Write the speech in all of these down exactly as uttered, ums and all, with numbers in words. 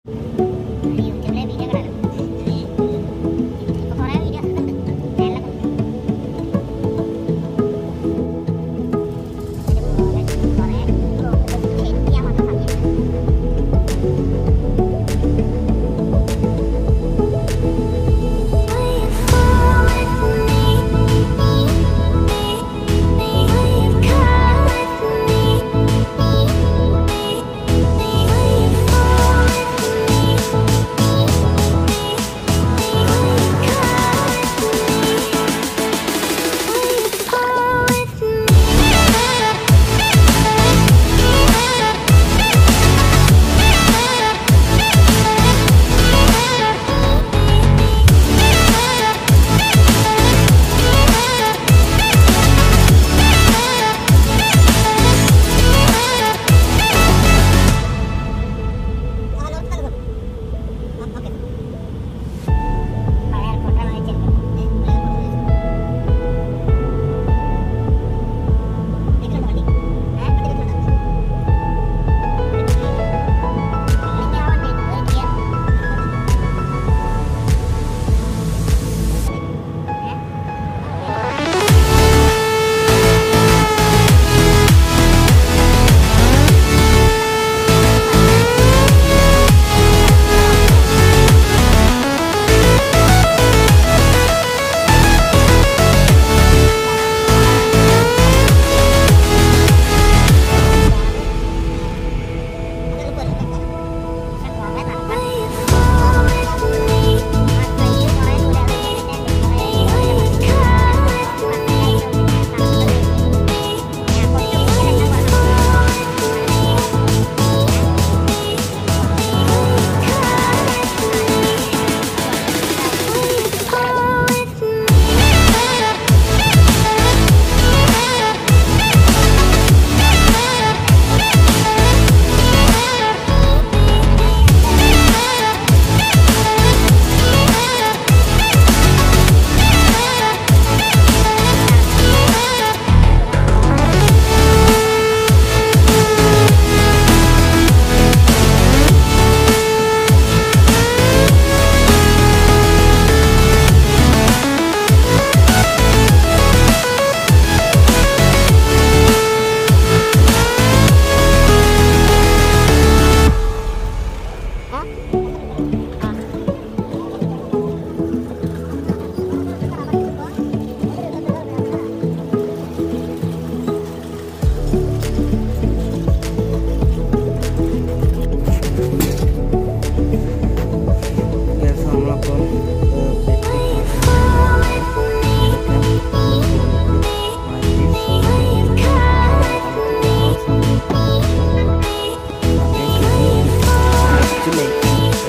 Too late.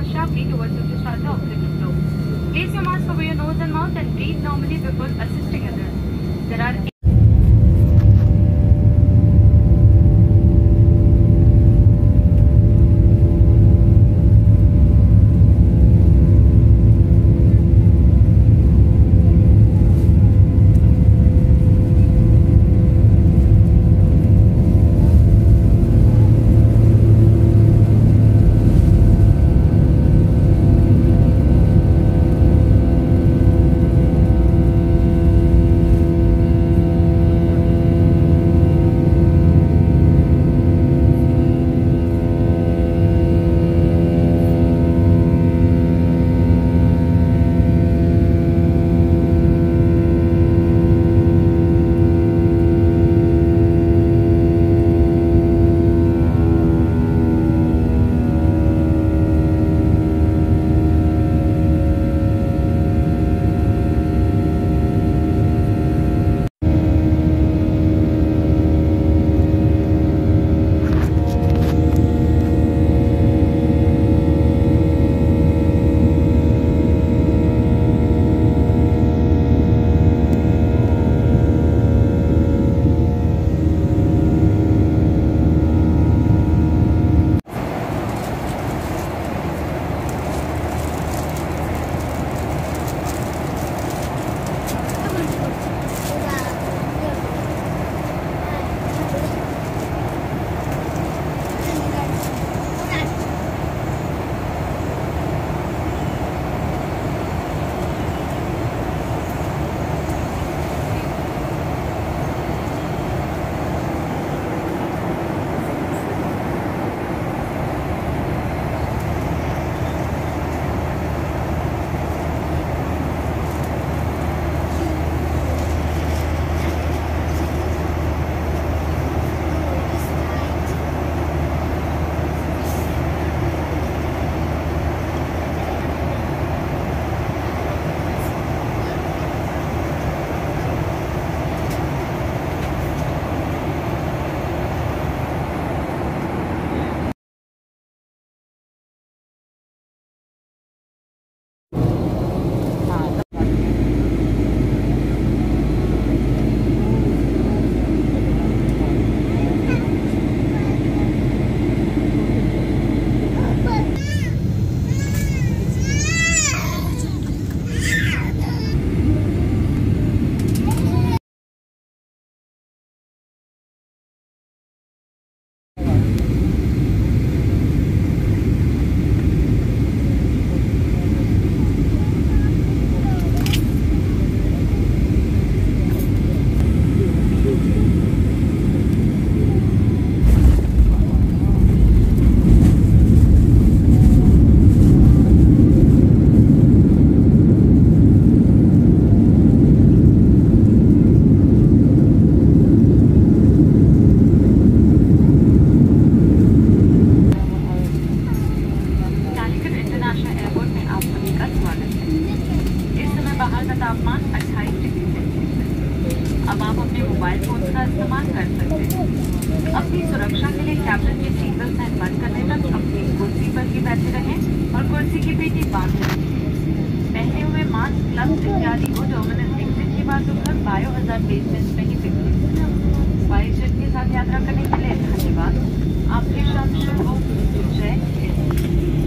advance sharply towards the discharge of oxygen flow. Place your mask over your nose and mouth and breathe normally before assisting others. There are अपनी सुरक्षा के लिए captain की seat belt sign बंद करने तक अपनी कुर्सी पर ही बैठे रहें और कुर्सी की पेटी बांध रखें। पहने हुए मास्क, ग्लव्स इत्यादि को टर्मिनल एग्जिट के बाद उपलब्ध बायो हज़ार्ड बेसमेंट में ही फेंकें। वायु जेट के साथ यात्रा करने के लिए धन्यवाद। आपके शाम शुभ हो। जय Hind.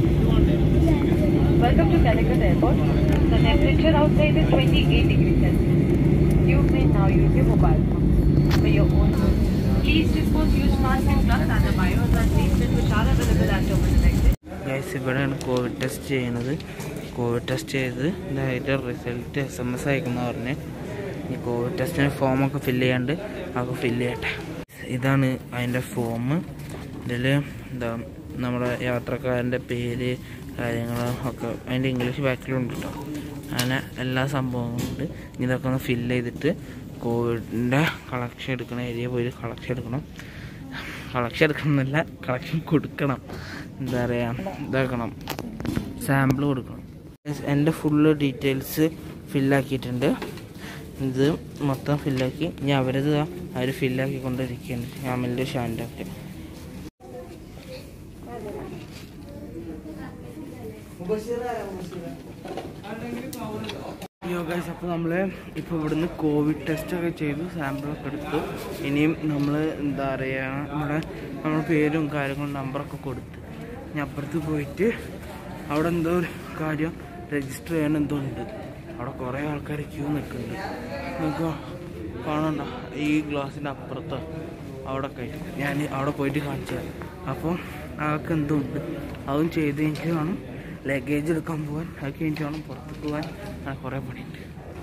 Welcome to Calicut Airport. The temperature outside is twenty-eight degrees Celsius. You may now use your mobile phone for your own use. Please dispose used masks and gloves and the biohazard basement which are available at terminal exit. Guys, ഇവിടെയാണ് covid test ചെയ്യുന്നത്. Covid test ചെയ്ത് അതിൻ്റെ result S M S അയക്കുന്ന പറഞ്ഞ് ഈ Covid ടെസ്റ്റിന് ഫോമൊക്കെ fill ചെയ്യാണ്ട് അതൊക്കെ ഫില്ല് ചെയ്യട്ടെ. ഇതാണ് അതിൻ്റെ ഫോം. ഇതിൽ എന്താ നമ്മുടെ യാത്രക്കാരൻ്റെ പേര് കാര്യങ്ങളും ഒക്കെ അതിൻ്റെ ഇംഗ്ലീഷ് ബാക്കിലുണ്ട് കേട്ടോ. അങ്ങനെ എല്ലാ സംഭവങ്ങളും ഉണ്ട്. ഇതൊക്കെ ഒന്ന് ഫില്ല് ചെയ്തിട്ട് കോവിഡിൻ്റെ കളക്ഷൻ എടുക്കണ ഏരിയ പോയി കളക്ഷൻ എടുക്കണം. കളക്ഷൻ എടുക്കണമെന്നല്ല, കളക്ഷൻ കൊടുക്കണം. എന്താ പറയുക, ഇതാക്കണം, സാമ്പിൾ കൊടുക്കണം. എൻ്റെ ഫുള്ള് ഡീറ്റെയിൽസ് ഫില്ലാക്കിയിട്ടുണ്ട്. ഇത് മൊത്തം ഫില്ലാക്കി ഇനി അവരത് അവർ ഫില്ലാക്കി കൊണ്ടിരിക്കുകയാണ്. യാമിൻ്റെ ഷാൻ്റെ ഒക്കെ യോ ഗൈസ്, അപ്പോൾ നമ്മൾ ഇപ്പോൾ ഇവിടുന്ന് കോവിഡ് ടെസ്റ്റൊക്കെ ചെയ്തു, സാമ്പിളൊക്കെ എടുത്തു. ഇനിയും നമ്മൾ എന്താ പറയുക, നമ്മുടെ നമ്മുടെ പേരും കാര്യങ്ങളും നമ്പറൊക്കെ കൊടുത്ത് ഞാൻ അപ്പുറത്ത് പോയിട്ട് അവിടെ എന്തോ ഒരു കാര്യം രജിസ്റ്റർ ചെയ്യാൻ എന്തോ ഉണ്ട്. അവിടെ കുറേ ആൾക്കാർ ക്യൂ നിൽക്കുന്നുണ്ട്. നമുക്ക് കാണണ്ട, ഈ ഗ്ലാസിൻ്റെ അപ്പുറത്ത് അവിടെ കഴിഞ്ഞു. ഞാൻ അവിടെ പോയിട്ട് കാണിച്ചു തരാം. അപ്പോൾ അതൊക്കെ എന്തോ ഉണ്ട്, അതും ചെയ്ത് കഴിഞ്ഞിട്ട് വേണം ലഗേജ് എടുക്കാൻ പോകാൻ. അത് കഴിഞ്ഞിട്ട് വേണം പുറത്ത് പോകാൻ. അങ്ങനെ കുറേ പണിയുണ്ട്.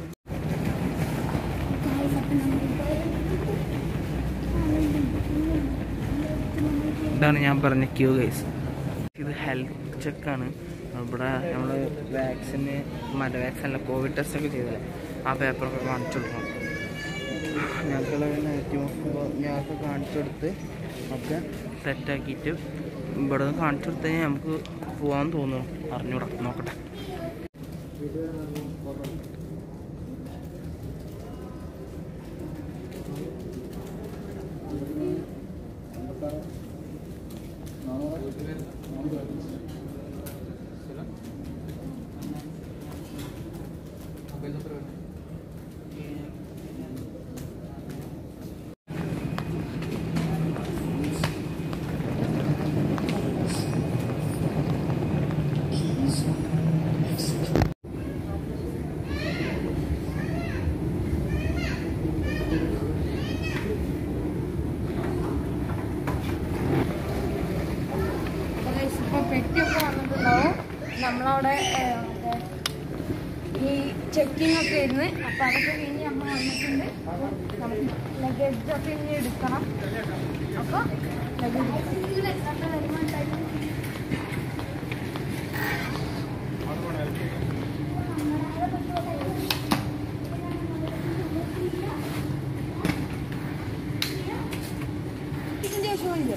ഇതാണ് ഞാൻ പറഞ്ഞ ക്യൂ ഗൈസ്. ഇത് ഹെൽത്ത് ചെക്കാണ്. ഇവിടെ നമ്മൾ വാക്സിന് മറ്റേ വാക്സിൻ അല്ല, കോവിഡ് ടെസ്റ്റ് ഒക്കെ ചെയ്തല്ലേ, ആ പേപ്പറൊക്കെ കാണിച്ചു കൊടുക്കണം. ഞങ്ങൾക്കുള്ള നെഗറ്റീവ് ഞങ്ങൾക്ക് കാണിച്ചു കൊടുത്ത് ഒക്കെ സെറ്റാക്കിയിട്ട് ഇവിടെ നിന്ന് കാണിച്ചു കൊടുത്തു കഴിഞ്ഞാൽ നമുക്ക് പോകാൻ തോന്നുന്നു. അറിഞ്ഞൂടാ, നോക്കട്ടെ. പെട്ടിയൊക്കെ വന്നിട്ടുണ്ടാവും. നമ്മളവിടെ ഈ ചെക്കിംഗ് ഒക്കെ ഇരുന്ന്, അപ്പം അതൊക്കെ കഴിഞ്ഞ് നമ്മൾ വന്നിട്ടുണ്ട്. ലഗേജൊക്കെ ഇനി എടുക്കണം. അപ്പോൾ ഇതിൻ്റെ ശേഷമില്ല.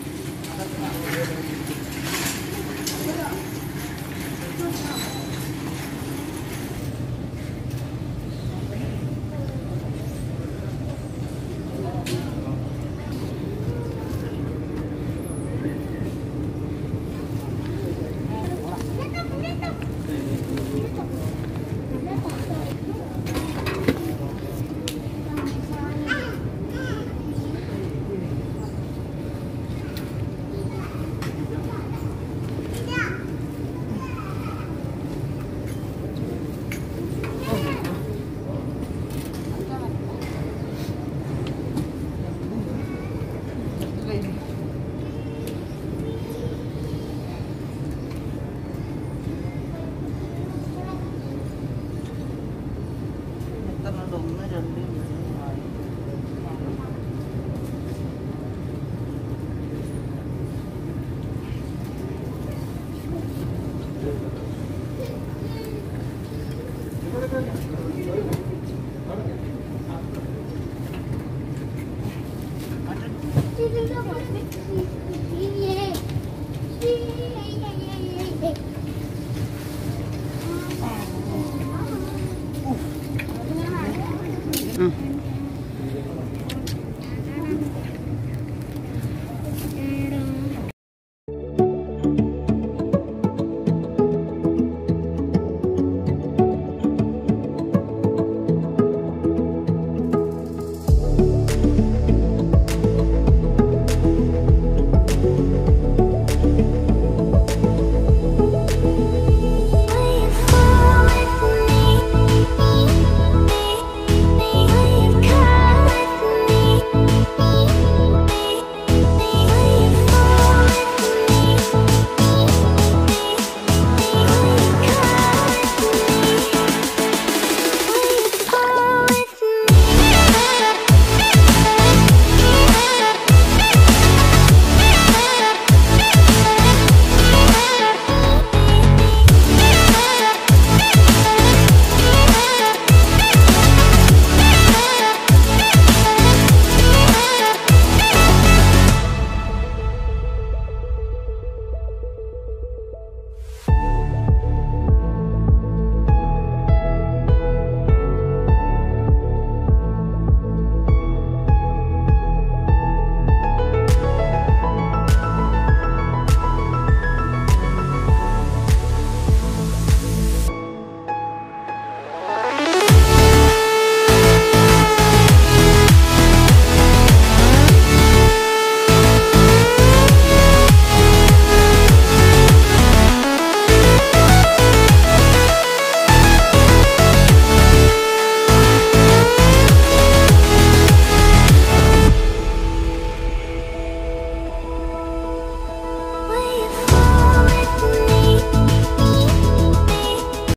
ഒന്ന് രണ്ട് Mm.